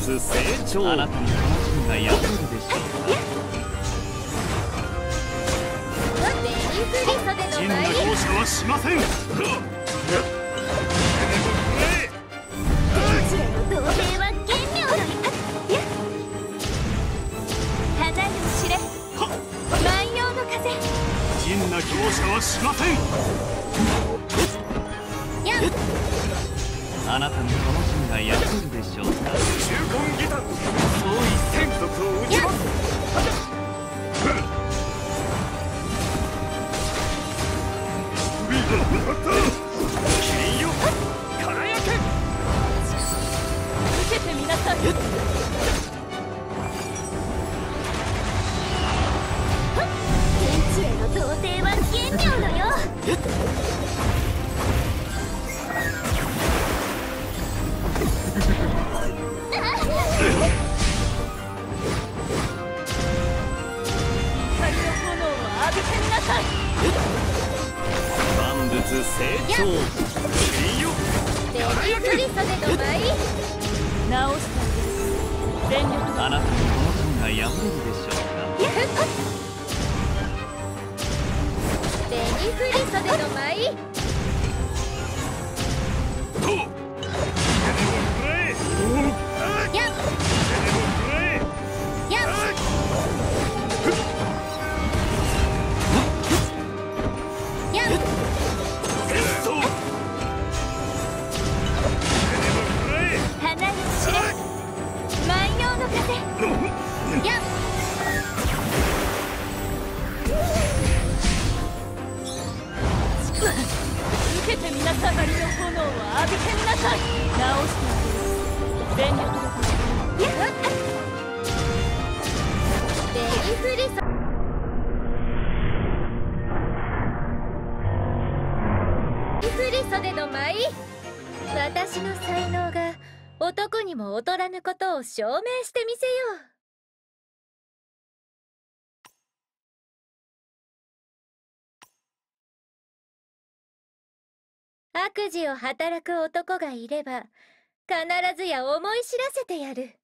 成長。あなたの魂が破れるでしょうか。真の容赦はしません。 天地への同盟は玄妙だ。花よ知れ万葉の風。 真な容赦はしません。あなたの魂が破れるでしょうか。 中根義胆総一戦族を打ちます。君よ輝け。 受けてみなさい。天地への童貞は玄妙のよ。光の炎を浴びてみなさい。 万物成長。 君よベリー振り袖の舞。直したんです。全力で。 あなたの魂が破れるでしょうか。 ベリー振り袖の舞。やっやっやっ花よ知れ万葉の風。やっ受けてみなさい。光の炎を浴びてみなさい。直してあげる。全力で。ベリーフリソ振り袖の舞。私の才能が男にも劣らぬことを証明してみせよう。悪事を働く男がいれば必ずや思い知らせてやる。